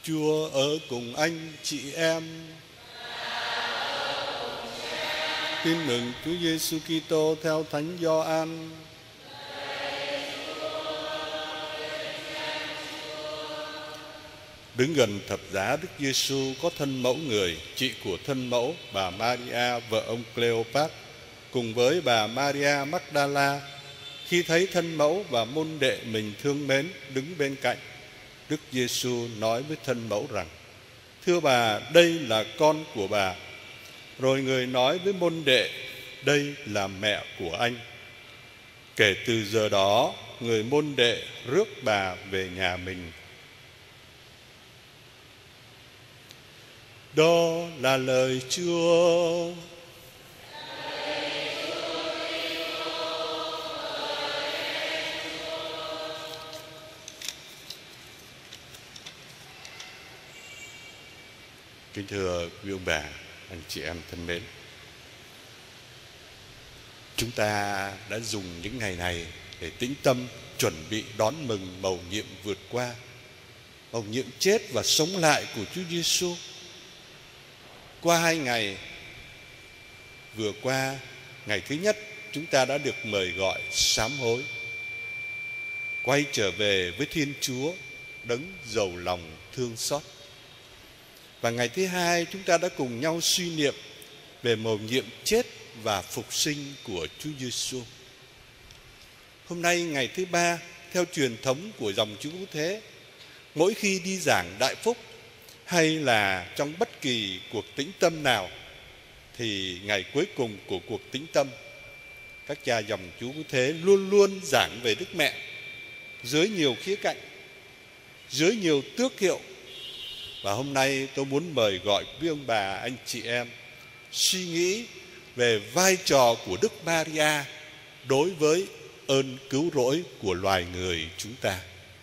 Chúa ở cùng anh chị em. Tin mừng Chúa Giêsu Kitô theo Thánh Gioan. Đứng gần thập giá Đức Giêsu có thân mẫu người, chị của thân mẫu bà Maria vợ ông Cleopat, cùng với bà Maria Magdala. Khi thấy thân mẫu và môn đệ mình thương mến đứng bên cạnh, Đức Giêsu nói với thân mẫu rằng: Thưa bà, đây là con của bà. Rồi người nói với môn đệ: Đây là mẹ của anh. Kể từ giờ đó, người môn đệ rước bà về nhà mình. Đó là lời Chúa. Kính thưa quý ông bà, anh chị em thân mến, chúng ta đã dùng những ngày này để tĩnh tâm chuẩn bị đón mừng mầu nhiệm vượt qua, mầu nhiệm chết và sống lại của Chúa Giêsu. Qua 2 ngày vừa qua, ngày thứ nhất chúng ta đã được mời gọi sám hối, quay trở về với Thiên Chúa đấng giàu lòng thương xót. Và ngày thứ hai chúng ta đã cùng nhau suy niệm về mầu nhiệm chết và phục sinh của Chúa Giêsu. Hôm nay ngày thứ ba, theo truyền thống của dòng Chúa Cứu Thế, mỗi khi đi giảng Đại Phúc hay là trong bất kỳ cuộc tĩnh tâm nào, thì ngày cuối cùng của cuộc tĩnh tâm, các cha dòng Chúa Cứu Thế luôn luôn giảng về Đức Mẹ dưới nhiều khía cạnh, dưới nhiều tước hiệu. Và hôm nay tôi muốn mời gọi quý ông bà, anh chị em suy nghĩ về vai trò của Đức Maria đối với ơn cứu rỗi của loài người chúng ta.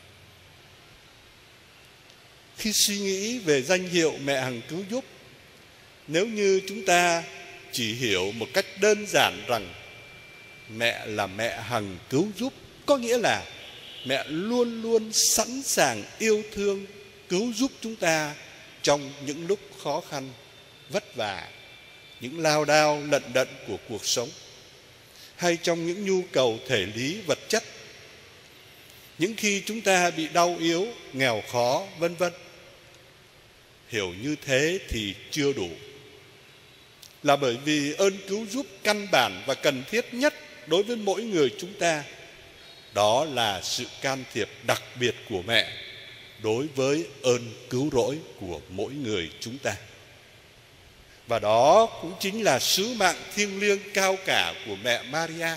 Khi suy nghĩ về danh hiệu mẹ hằng cứu giúp, nếu như chúng ta chỉ hiểu một cách đơn giản rằng mẹ là mẹ hằng cứu giúp, có nghĩa là mẹ luôn luôn sẵn sàng yêu thương, cứu giúp chúng ta trong những lúc khó khăn, vất vả, những lao đao lận đận của cuộc sống, hay trong những nhu cầu thể lý vật chất, những khi chúng ta bị đau yếu, nghèo khó, vân vân. Hiểu như thế thì chưa đủ, là bởi vì ơn cứu giúp căn bản và cần thiết nhất đối với mỗi người chúng ta, đó là sự can thiệp đặc biệt của mẹ đối với ơn cứu rỗi của mỗi người chúng ta. Và đó cũng chính là sứ mạng thiêng liêng cao cả của mẹ Maria.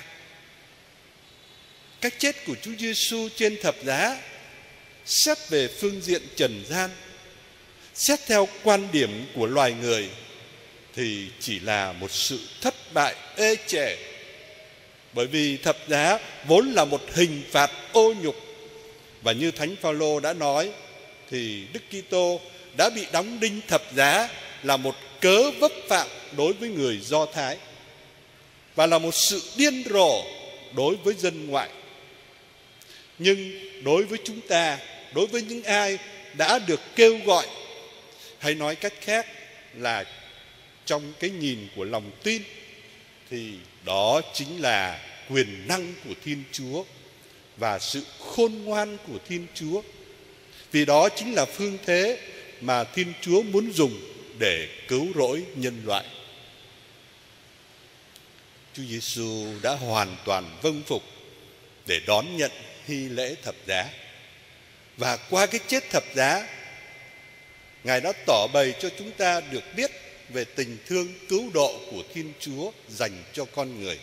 Cách chết của Chúa Giêsu trên thập giá, xét về phương diện trần gian, xét theo quan điểm của loài người, thì chỉ là một sự thất bại ê chề. Bởi vì thập giá vốn là một hình phạt ô nhục, và như Thánh Phaolô đã nói, thì Đức Kitô đã bị đóng đinh thập giá là một cớ vấp phạm đối với người Do Thái, và là một sự điên rồ đối với dân ngoại. Nhưng đối với chúng ta, đối với những ai đã được kêu gọi, hay nói cách khác là trong cái nhìn của lòng tin, thì đó chính là quyền năng của Thiên Chúa và sự khôn ngoan của Thiên Chúa. Vì đó chính là phương thế mà Thiên Chúa muốn dùng để cứu rỗi nhân loại. Chúa Giêsu đã hoàn toàn vâng phục để đón nhận hy lễ thập giá. Và qua cái chết thập giá, Ngài đã tỏ bày cho chúng ta được biết về tình thương cứu độ của Thiên Chúa dành cho con người.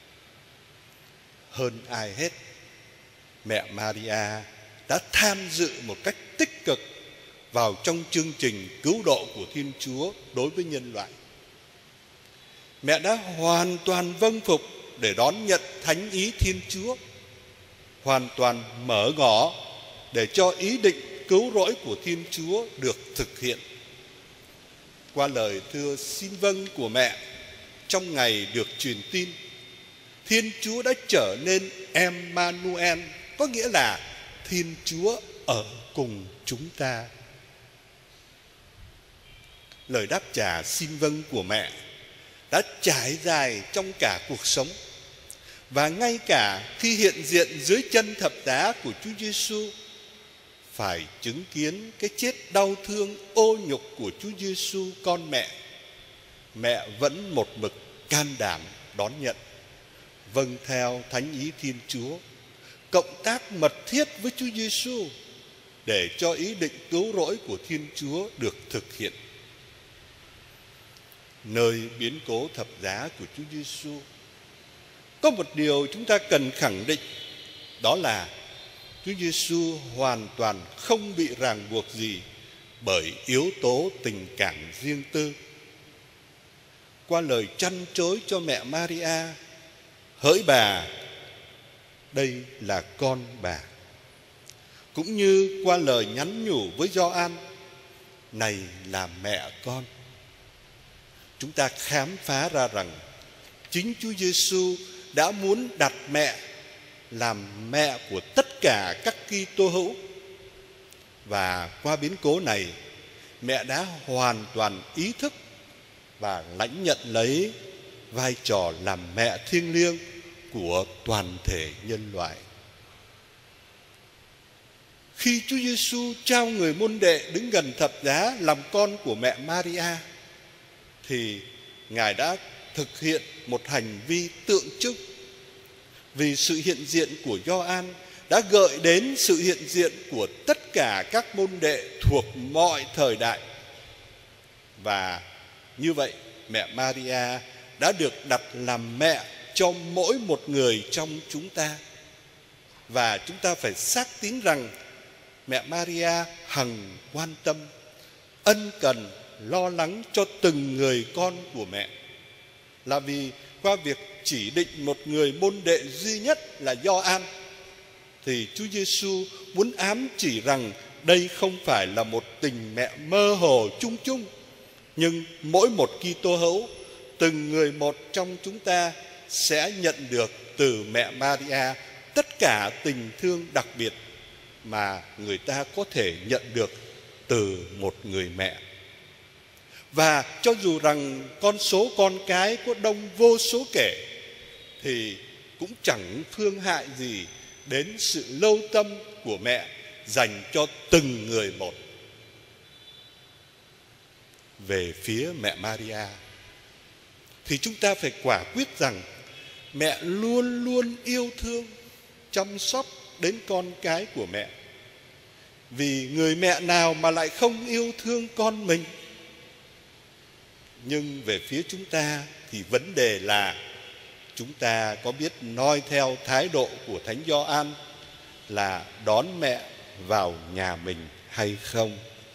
Hơn ai hết, mẹ Maria đã tham dự một cách tích cực vào trong chương trình cứu độ của Thiên Chúa đối với nhân loại. Mẹ đã hoàn toàn vâng phục để đón nhận thánh ý Thiên Chúa, hoàn toàn mở ngỏ để cho ý định cứu rỗi của Thiên Chúa được thực hiện. Qua lời thưa xin vâng của mẹ trong ngày được truyền tin, Thiên Chúa đã trở nên Emmanuel, có nghĩa là Thiên Chúa ở cùng chúng ta. lời đáp trả xin vâng của mẹ đã trải dài trong cả cuộc sống. Và ngay cả khi hiện diện dưới chân thập giá của Chúa Giêsu, phải chứng kiến cái chết đau thương ô nhục của Chúa Giêsu con mẹ, mẹ vẫn một mực can đảm đón nhận, vâng theo thánh ý Thiên Chúa, cộng tác mật thiết với Chúa Giêsu để cho ý định cứu rỗi của Thiên Chúa được thực hiện. Nơi biến cố thập giá của Chúa Giêsu, có một điều chúng ta cần khẳng định, đó là Chúa Giêsu hoàn toàn không bị ràng buộc gì bởi yếu tố tình cảm riêng tư. Qua lời trăn trối cho mẹ Maria, hỡi bà, đây là con bà, cũng như qua lời nhắn nhủ với Gioan, này là mẹ con, chúng ta khám phá ra rằng chính Chúa Giêsu đã muốn đặt mẹ làm mẹ của tất cả các Kitô hữu. Và qua biến cố này, mẹ đã hoàn toàn ý thức và lãnh nhận lấy vai trò làm mẹ thiêng liêng của toàn thể nhân loại. Khi Chúa Giêsu trao người môn đệ đứng gần thập giá làm con của mẹ Maria, thì Ngài đã thực hiện một hành vi tượng trưng. Vì sự hiện diện của Gioan đã gợi đến sự hiện diện của tất cả các môn đệ thuộc mọi thời đại. Và như vậy, mẹ Maria đã được đặt làm mẹ cho mỗi một người trong chúng ta. Và chúng ta phải xác tín rằng mẹ Maria hằng quan tâm, ân cần, lo lắng cho từng người con của mẹ. Là vì qua việc chỉ định một người môn đệ duy nhất là Gioan, thì Chúa Giêsu muốn ám chỉ rằng đây không phải là một tình mẹ mơ hồ chung chung, nhưng mỗi một Kitô hữu, từng người một trong chúng ta sẽ nhận được từ mẹ Maria tất cả tình thương đặc biệt mà người ta có thể nhận được từ một người mẹ. Và cho dù rằng con số con cái có đông vô số kể, thì cũng chẳng phương hại gì đến sự lâu tâm của mẹ dành cho từng người một. Về phía mẹ Maria, thì chúng ta phải quả quyết rằng mẹ luôn luôn yêu thương, chăm sóc đến con cái của mẹ. Vì người mẹ nào mà lại không yêu thương con mình? Nhưng về phía chúng ta thì vấn đề là chúng ta có biết noi theo thái độ của Thánh Gioan là đón mẹ vào nhà mình hay không?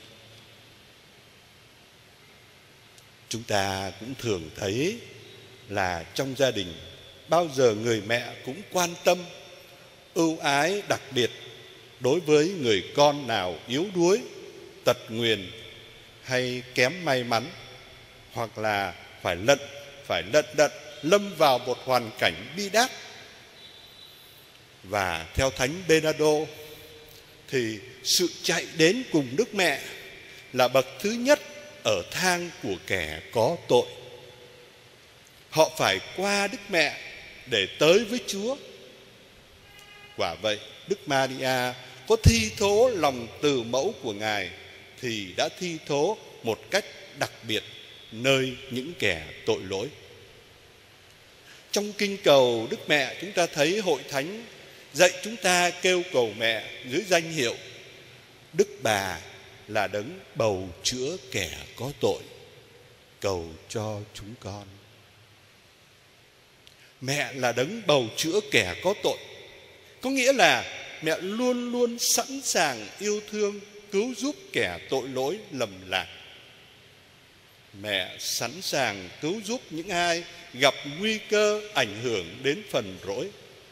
Chúng ta cũng thường thấy là trong gia đình bao giờ người mẹ cũng quan tâm, ưu ái đặc biệt đối với người con nào yếu đuối, tật nguyền hay kém may mắn, hoặc là phải lận đận lâm vào một hoàn cảnh bi đát. Và theo Thánh Bernardo thì sự chạy đến cùng Đức Mẹ là bậc thứ nhất ở thang của kẻ có tội. Họ phải qua Đức Mẹ để tới với Chúa. Quả vậy, Đức Maria có thi thố lòng từ mẫu của Ngài thì đã thi thố một cách đặc biệt nơi những kẻ tội lỗi. Trong kinh cầu Đức Mẹ, chúng ta thấy Hội Thánh dạy chúng ta kêu cầu mẹ dưới danh hiệu Đức Bà là đấng bầu chữa kẻ có tội, cầu cho chúng con. Mẹ là đấng bầu chữa kẻ có tội, có nghĩa là mẹ luôn luôn sẵn sàng yêu thương, cứu giúp kẻ tội lỗi lầm lạc. Mẹ sẵn sàng cứu giúp những ai gặp nguy cơ ảnh hưởng đến phần rỗi.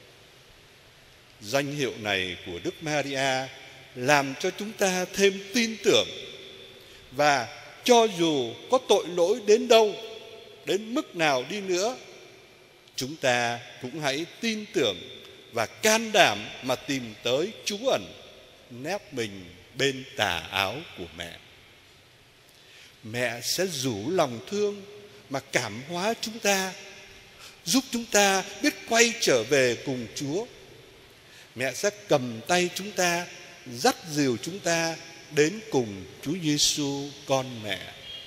Danh hiệu này của Đức Maria làm cho chúng ta thêm tin tưởng. Và cho dù có tội lỗi đến đâu, đến mức nào đi nữa, chúng ta cũng hãy tin tưởng và can đảm mà tìm tới trú ẩn, nép mình bên tà áo của mẹ. mẹ sẽ rủ lòng thương mà cảm hóa chúng ta, giúp chúng ta biết quay trở về cùng Chúa. Mẹ sẽ cầm tay chúng ta, dắt dìu chúng ta đến cùng Chúa Giêsu con mẹ.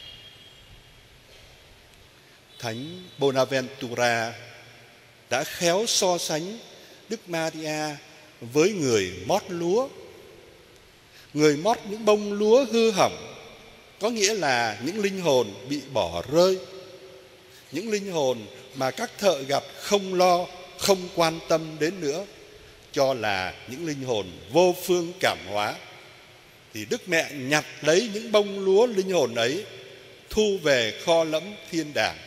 Thánh Bonaventura đã khéo so sánh Đức Maria với người mót lúa. Người mót những bông lúa hư hỏng, có nghĩa là những linh hồn bị bỏ rơi, những linh hồn mà các thợ gặt không lo, không quan tâm đến nữa, cho là những linh hồn vô phương cảm hóa. Thì Đức Mẹ nhặt lấy những bông lúa linh hồn ấy, thu về kho lẫm thiên đàng.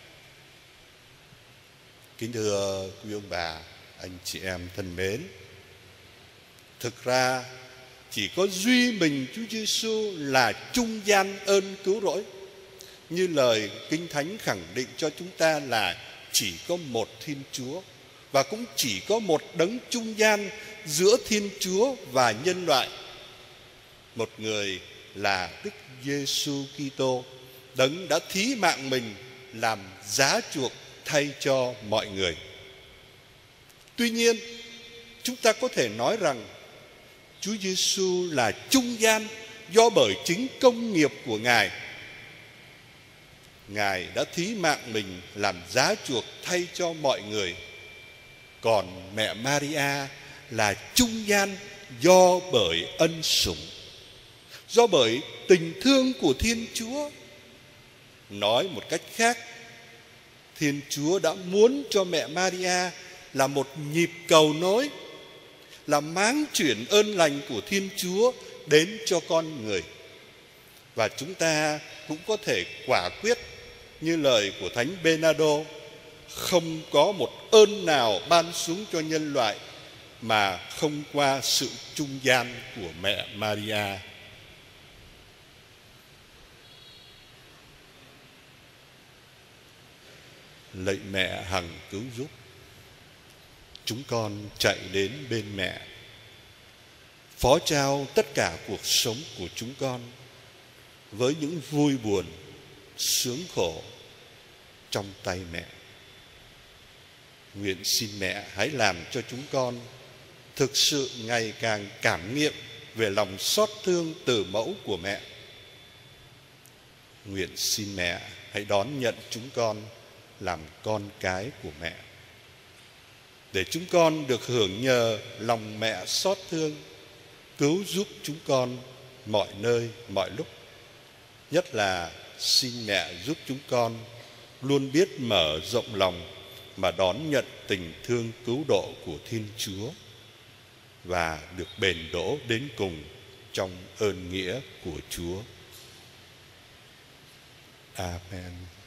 Kính thưa quý ông bà, anh chị em thân mến, thực ra chỉ có duy mình Chúa Giêsu là trung gian ơn cứu rỗi. Như lời Kinh Thánh khẳng định cho chúng ta là chỉ có một Thiên Chúa, và cũng chỉ có một đấng trung gian giữa Thiên Chúa và nhân loại. Một người là Đức Giêsu Kitô, đấng đã thí mạng mình làm giá chuộc thay cho mọi người. Tuy nhiên, chúng ta có thể nói rằng Chúa Giêsu là trung gian do bởi chính công nghiệp của Ngài. Ngài đã thí mạng mình làm giá chuộc thay cho mọi người. Còn mẹ Maria là trung gian do bởi ân sủng, do bởi tình thương của Thiên Chúa. Nói một cách khác, Thiên Chúa đã muốn cho mẹ Maria là một nhịp cầu nối, là máng chuyển ơn lành của Thiên Chúa đến cho con người. Và chúng ta cũng có thể quả quyết như lời của Thánh Bernardo, không có một ơn nào ban xuống cho nhân loại mà không qua sự trung gian của mẹ Maria. Lạy mẹ hằng cứu giúp, chúng con chạy đến bên mẹ, phó trao tất cả cuộc sống của chúng con với những vui buồn, sướng khổ trong tay mẹ. Nguyện xin mẹ hãy làm cho chúng con thực sự ngày càng cảm nghiệm về lòng xót thương từ mẫu của mẹ. Nguyện xin mẹ hãy đón nhận chúng con làm con cái của mẹ, để chúng con được hưởng nhờ lòng mẹ xót thương, cứu giúp chúng con mọi nơi mọi lúc. Nhất là xin mẹ giúp chúng con luôn biết mở rộng lòng mà đón nhận tình thương cứu độ của Thiên Chúa, và được bền đỗ đến cùng trong ơn nghĩa của Chúa. Amen.